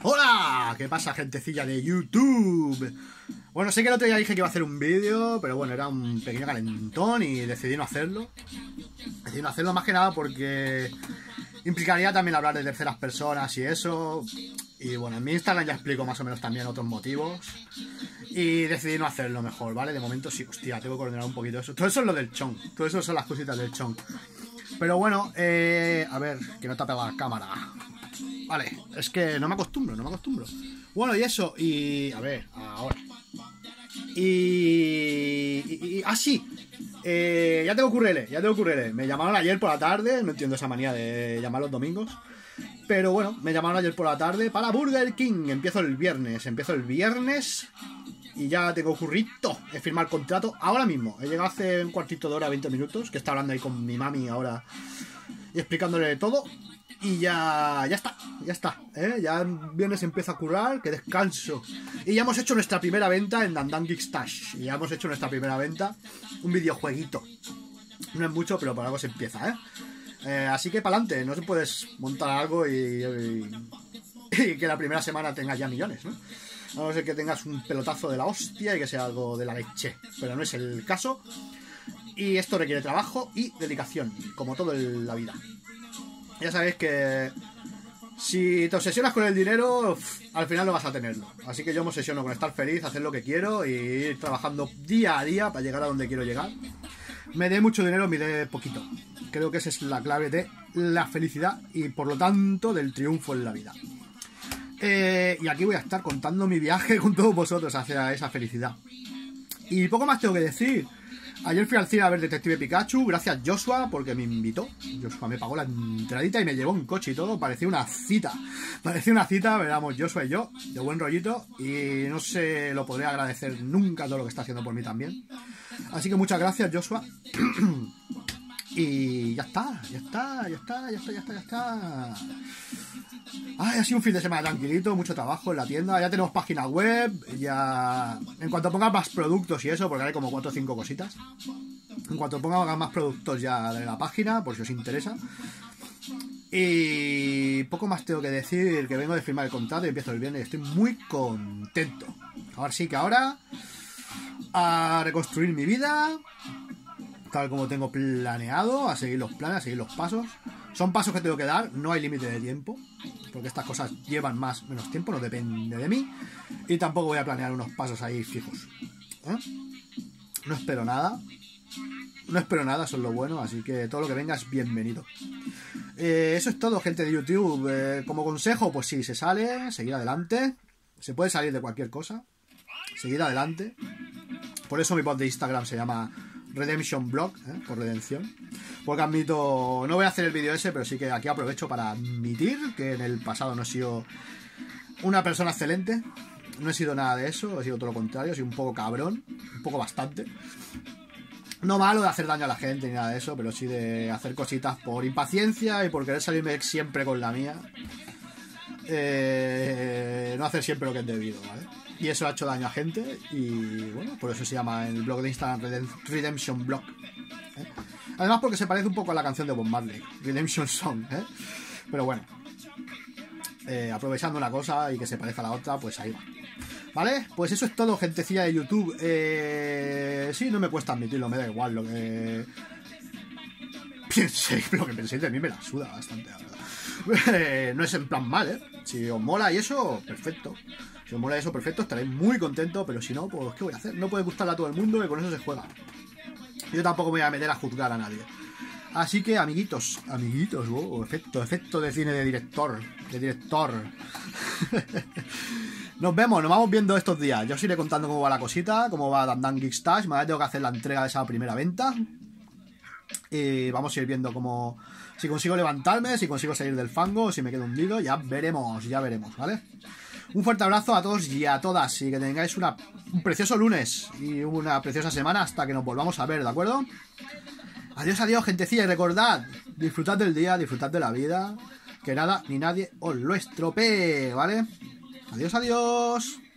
¡Hola! ¿Qué pasa, gentecilla de YouTube? Bueno, sé que el otro día dije que iba a hacer un vídeo, pero bueno, era un pequeño calentón y decidí no hacerlo. Decidí no hacerlo más que nada porque implicaría también hablar de terceras personas y eso. Y bueno, en mi Instagram ya explico más o menos también otros motivos. Y decidí no hacerlo mejor, ¿vale? De momento sí, hostia, tengo que coordinar un poquito eso. Todo eso es lo del chon, todo eso son las cositas del chon. Pero bueno, a ver, que no te ha pegado la cámara. Vale, es que no me acostumbro. Bueno, y eso, y... a ver, ahora. Sí. Ya tengo QRL. Me llamaron ayer por la tarde. No entiendo esa manía de llamar los domingos. Pero bueno, me llamaron ayer por la tarde para Burger King. Empiezo el viernes. Y ya tengo currito. He firmado el contrato ahora mismo. He llegado hace un cuartito de hora, 20 minutos. Que está hablando ahí con mi mami ahora y explicándole todo. Y ya está, ya el viernes empiezo a currar, que descanso. Y ya hemos hecho nuestra primera venta en Dan Geek Stash. Un videojueguito. No es mucho, pero por algo se empieza, así que para adelante, no se puedes montar algo y que la primera semana tengas ya millones, ¿no? A no ser que tengas un pelotazo de la hostia y que sea algo de la leche. Pero no es el caso. Y esto requiere trabajo y dedicación, como todo en la vida. Ya sabéis que si te obsesionas con el dinero, al final no vas a tenerlo. Así que yo me obsesiono con estar feliz, hacer lo que quiero y ir trabajando día a día para llegar a donde quiero llegar. Me dé mucho dinero, me dé poquito. Creo que esa es la clave de la felicidad y por lo tanto del triunfo en la vida. Y aquí voy a estar contando mi viaje con todos vosotros hacia esa felicidad. Y poco más tengo que decir. Ayer fui al cine a ver Detective Pikachu, gracias Joshua, porque me invitó. Joshua me pagó la entradita y me llevó un coche y todo, parecía una cita, éramos Joshua y yo, de buen rollito, y no se lo podré agradecer nunca todo lo que está haciendo por mí también. Así que muchas gracias, Joshua. Y ya está. Ay, ha sido un fin de semana tranquilito, mucho trabajo en la tienda, ya tenemos página web, ya... En cuanto ponga más productos y eso, porque hay como 4 o 5 cositas. En cuanto ponga más productos ya de la página, por si os interesa. Y poco más tengo que decir, que vengo de firmar el contrato y empiezo el viernes y estoy muy contento. Ahora sí que ahora... a reconstruir mi vida... tal como tengo planeado, a seguir los planes, a seguir los pasos. Son pasos que tengo que dar, no hay límite de tiempo, porque estas cosas llevan más o menos tiempo, no depende de mí. Y tampoco voy a planear unos pasos ahí fijos. No espero nada, eso es lo bueno, así que todo lo que venga es bienvenido. Eso es todo, gente de YouTube. Como consejo, pues sí, se sale, seguir adelante. Se puede salir de cualquier cosa, seguir adelante. Por eso mi post de Instagram se llama Redemption Blog, por redención. Porque admito, no voy a hacer el vídeo ese, pero sí que aquí aprovecho para admitir que en el pasado no he sido una persona excelente. No he sido nada de eso, he sido todo lo contrario, he sido un poco cabrón, un poco bastante. No malo de hacer daño a la gente ni nada de eso, pero sí de hacer cositas por impaciencia y por querer salirme siempre con la mía. No hacer siempre lo que es debido, ¿vale? Y eso ha hecho daño a gente. Y bueno, por eso se llama el blog de Instagram Redemption Blog, Además porque se parece un poco a la canción de Bob Marley, Redemption Song, Pero bueno, aprovechando una cosa y que se parezca a la otra, pues ahí va. ¿Vale? Pues eso es todo, gentecilla de YouTube. Sí, no me cuesta admitirlo, me da igual lo que penséis. Lo que penséis de mí me la suda bastante, la verdad. No es en plan mal, Si os mola y eso, perfecto. Si os mola eso, perfecto, estaréis muy contentos. Pero si no, pues ¿qué voy a hacer? No puede gustarle a todo el mundo, y con eso se juega. Yo tampoco me voy a meter a juzgar a nadie. Así que, amiguitos, efecto de cine de director. Nos vamos viendo estos días. Yo os iré contando cómo va la cosita, cómo va Dan Geek Stash. Mañana tengo que hacer la entrega de esa primera venta. Y vamos a ir viendo cómo... si consigo levantarme, si consigo salir del fango, si me quedo hundido, ya veremos, ¿vale? Un fuerte abrazo a todos y a todas, y que tengáis un precioso lunes y una preciosa semana hasta que nos volvamos a ver, ¿de acuerdo? Adiós, gentecilla, y recordad, disfrutad del día, disfrutad de la vida, que nada ni nadie os lo estropee, ¿vale? Adiós.